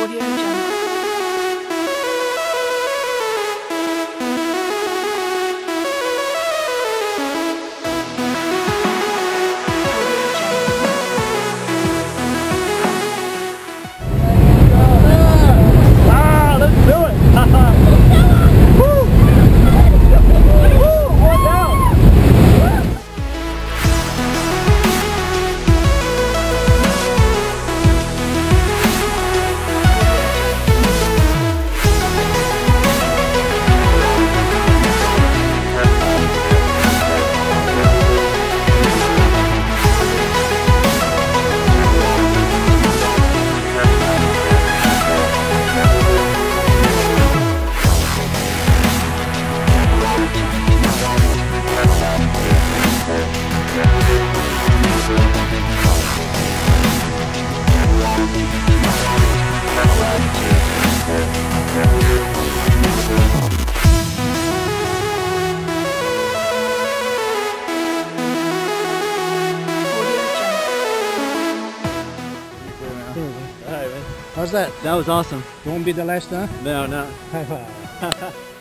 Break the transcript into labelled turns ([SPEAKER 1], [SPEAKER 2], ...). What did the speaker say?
[SPEAKER 1] Audio Jungle.
[SPEAKER 2] How's that?
[SPEAKER 3] That was awesome.
[SPEAKER 2] Won't be the last time?
[SPEAKER 3] No, no.
[SPEAKER 2] High five.